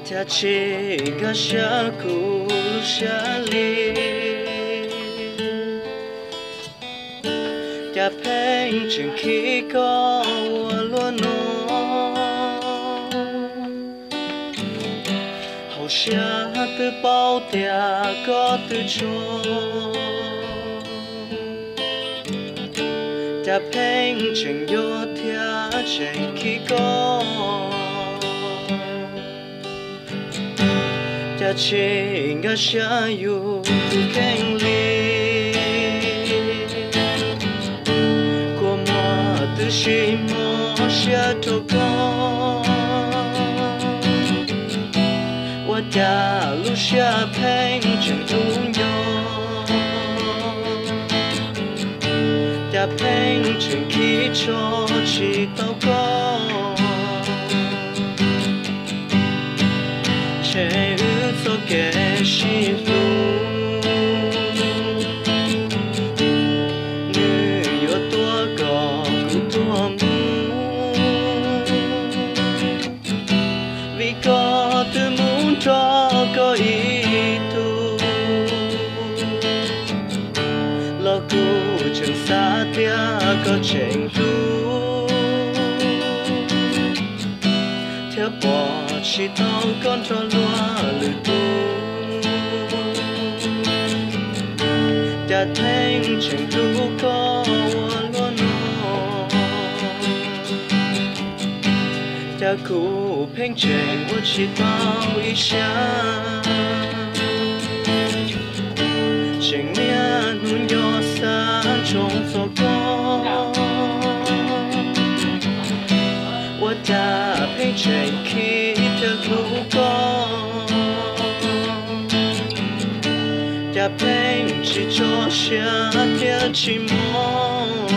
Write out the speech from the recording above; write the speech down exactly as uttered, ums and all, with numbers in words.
ta chỉ ga xa cũ xa li ta phèn chừng khi có luôn nó hậu xa từ bao tia có từ cho ta phèn chừng vô thia chừng khi có ta chỉ ga xa yêu keng li của mà từ khi mà xa thô con và ta lúc xa phèn chừng tung gió ta phèn chừng khi cho chỉ tao có che ư cho kẻ shi lu như yo tua cỏ cụ tua mu vì có từ muốn cho có ý tu lo cụ chẳng xa tia có chênh tu theo bỏ chỉ tao con cho loa lử tu ta thanh chẳng tu có luôn nó ta cụ phèn chênh của chỉ tao ý xa chênh miên hun yo xa trong gió có và ta phèn chênh khi ta cụ có ta phèn chỉ cho xa theo chỉ mong